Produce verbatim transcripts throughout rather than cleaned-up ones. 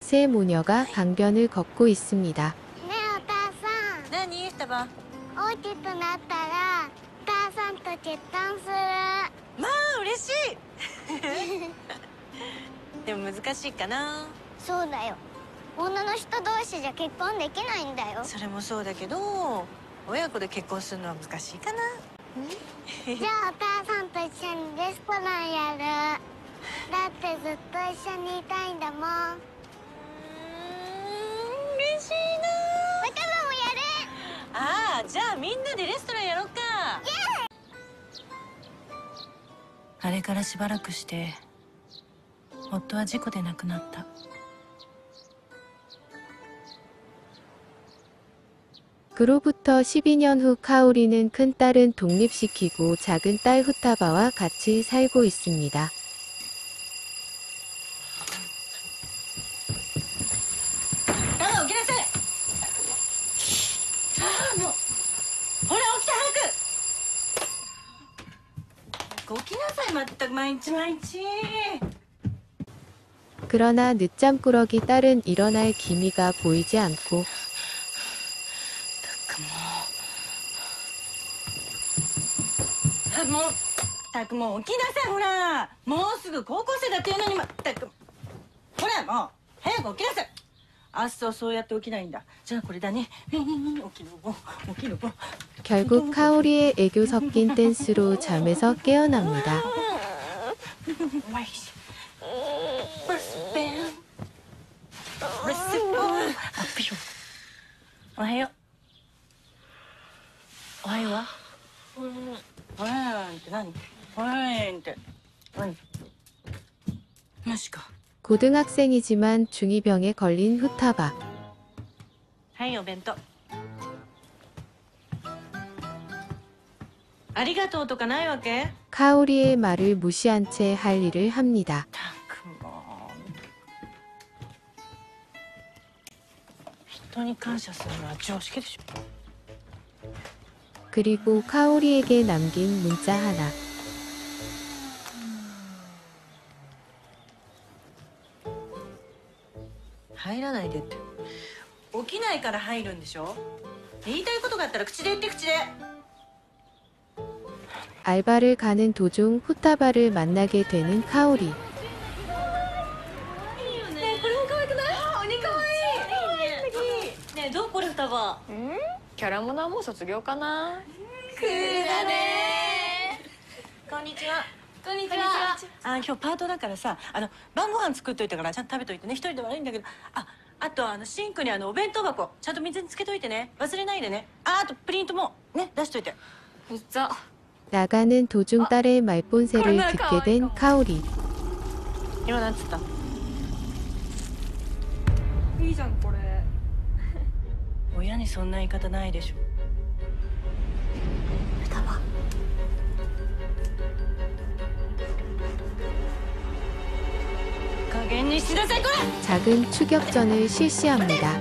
세 모녀가 강변을 걷고 있습니다. ねえお母さん。 何双葉。 大きくなったらお母さんと結婚する。 まあ嬉しいでも難しいかな。 そうだよ。女の人同士じゃ結婚できないんだよ。 それもそうだけど親子で結婚するのは難しいかな。 じゃあお母さんと一緒にレストランやる。だってずっと一緒にいたいんだもん。うーん嬉しいな。 お母さんもやる。 ああ、じゃあみんなでレストランやろうか。あれからしばらくして夫は事故で亡くなった。 그로부터 십이 년 후 카오리는 큰딸은 독립시키고 작은 딸 후타바와 같이 살고 있습니다. 그러나 늦잠꾸러기 딸은 일어날 기미가 보이지 않고 もうたくもう起きなさい。ほらもうすぐ高校生だっていうのにまったくほらもう早く起きなさい。あっそうそうやって起きないんだ。じゃあこれだね。起きろ起きろ。 결국 카오리의 애교 섞인 댄스로 잠에서 깨어납니다. 오하요. 오하요. 오하요한테何? 오하요한테何? 마시까. 고등학생이지만 중이병에 걸린 후타바. 하이 오벤토. ありがとうとかないわけ? 카오리의 말을 무시한 채 할 일을 합니다. 그리고 카오리에게 남긴 문자 하나. 알바를 가는 도중 후타바를 만나게 되는 카오리. 응? キャラモナはもう卒業かな。 クールだね。こんにちは。こんにちは。あ、今日パートだからさ、あの晩ご飯作っといたからちゃんと食べといてね。一人で悪いんだけど、あ、あとあのシンクにあのお弁当箱ちゃんと水につけといてね。忘れないでね。あ、あとプリントもね出しといて。 うっざ。 나가는 도중 딸의 말본새를 듣게 된 카오리. 今なんつった? いいじゃんこれ。 親にそんな言い方ないでしょ。双葉。 작은 추격전을 실시합니다.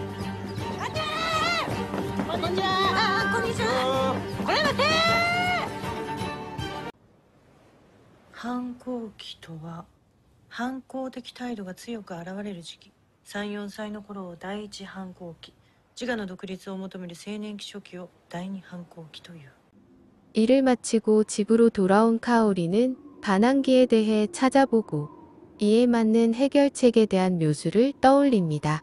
反抗期とは反抗的態度が強く現れる時期。さん、よんさいの頃を第一反抗期、自我の独立を求める青年期初期を第二反抗期という。 일을 마치고 집으로 돌아온 카오리는 반항기에 대해 찾아보고 이에 맞는 해결책에 대한 묘수를 떠올립니다.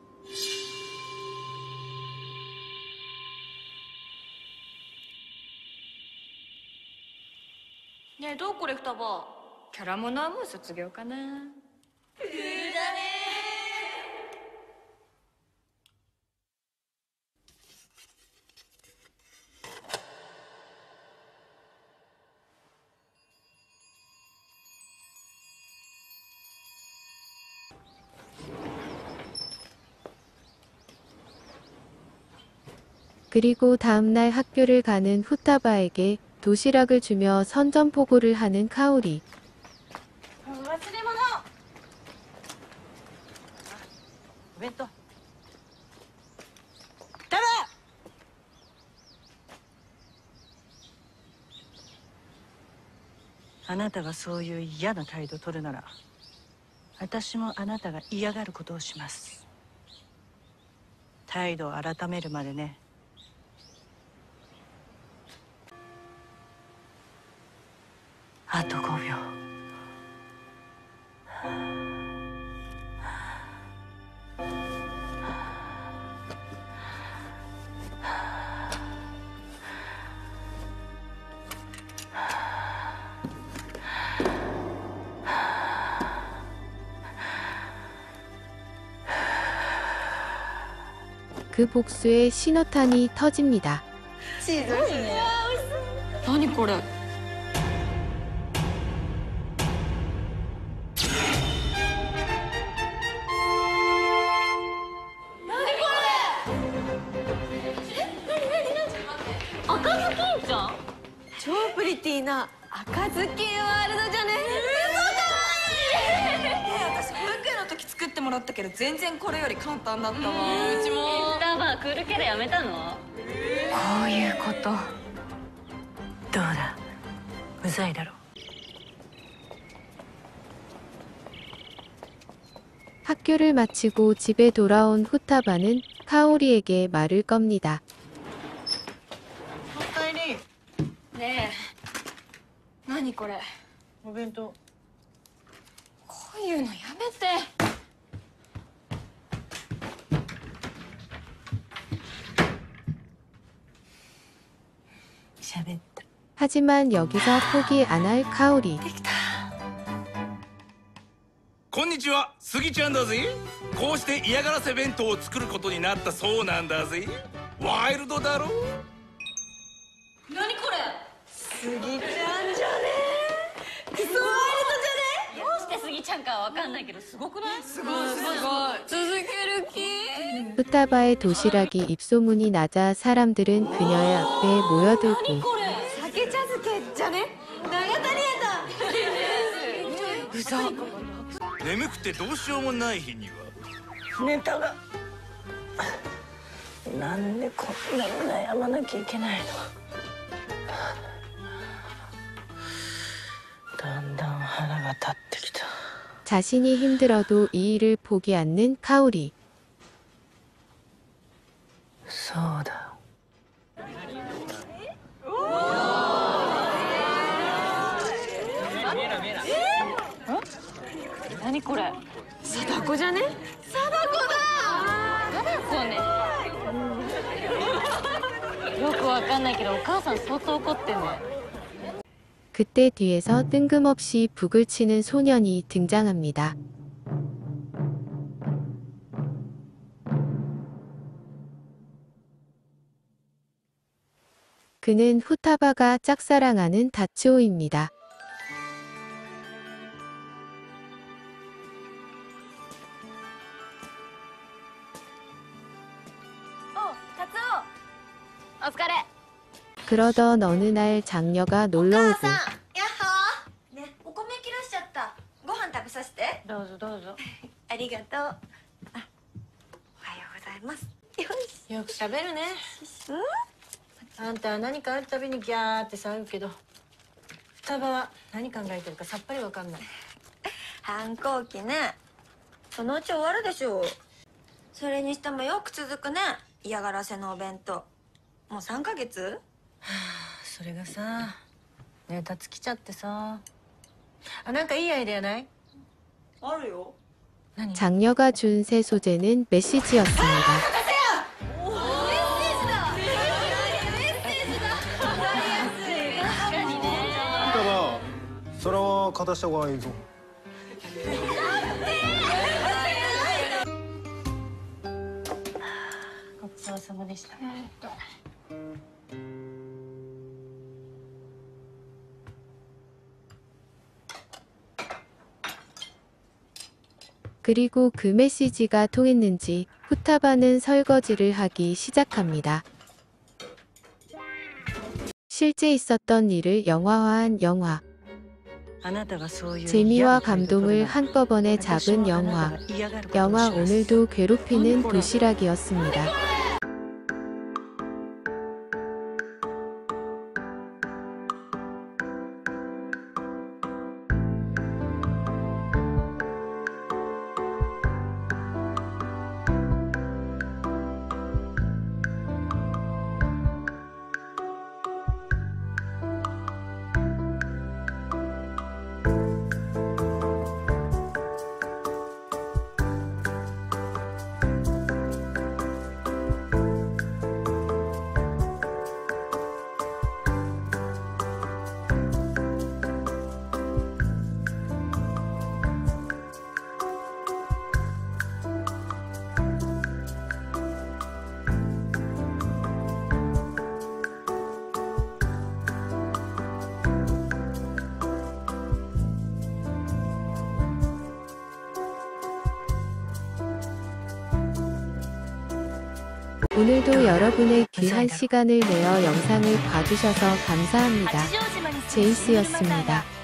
네, どうこれ双葉。キャラモナはもう卒業かな。 クールだね。 그리고 다음날 학교를 가는 후타바에게 도시락을 주며 선전포고를 하는 카오리. あなたがそういう嫌な態度を取るなら私もあなたが嫌がることをします。態度を改めるまでね。あとごびょう。 그 복수에 신호탄이 터집니다. 何これ。赤ずきんちゃん。 超プリティな赤ずきんワールドじゃね。私保育園の時作ってもらったけど全然これより簡単だったわ。うちも。 インターバークールキャラやめたの。 こういうこと。どうだ、うざいだろ。 학교를 마치고 집에 돌아온 후타바는 카오리에게 말을 겁니다. おかえり。 ねえ、何これ。 お弁当。 こういうのやめて。 喋った。 하지만 여기서 포기 안 할 카오리. こんにちは、スギちゃんだぜ。こうして嫌がらせ弁当を作ることになったそうなんだぜ。ワイルドだろ。 何これ。 スギちゃんじゃね。クソワイルドじゃね。 どうしてスギちゃんかは分かんないけどすごくない。 すごいすごい。続ける気。 후타바의 도시락이 입소문이 나자 사람들은 그녀의 앞에 모여들고 酒茶漬けじゃね。長谷屋だ。うざ。 眠くてどうしようもない日にはネタが。なんでこんなに悩まなきゃいけないの。だんだん腹が立ってきた。 자신이 힘들어도 이 일을 포기 않는 카오리. そうだ。 何これ。 貞子じゃね。貞子だ。 貞子ね。よくわかんないけどお母さん相当怒ってんね。 그때 뒤에서 뜬금없이 북을 치는 소년이 등장합니다. 그는 후타바가 짝사랑하는 다츠오입니다. お疲れ。 그러던 어느 날 장녀가 놀러오고 やっほー。ね、お米切らしちゃった。ご飯食べさせて。 どうぞどうぞ。 ありがとう。あ、おはようございます。よし。 よく喋るね。あんたは何かあるたびにギャーって騒ぐけど、双葉は何考えてるかさっぱりわかんない。 反抗期ね。そのうち終わるでしょう。それにしてもよく続くね。嫌がらせのお弁当。もうさんかげつ？ はあ、それがさ、ネタ尽きちゃってさ。あ、なんかいいアイデアない？ あるよ。 何？ 장녀가 준 새 소재는 메시지였습니다. それは片した方がいいぞ。 ごちそうさまでした。 그리고 그 메시지가 통했는지 후타바는 설거지를 하기 시작합니다. 실제 있었던 일을 영화화한 영화. 재미와 감동을 한꺼번에 잡은 영화. 영화 오늘도 괴롭히는 도시락이었습니다. 오늘도 여러분의 귀한 시간을 내어 영상을 봐주셔서 감사합니다. 八丈島に住む 제이스였습니다.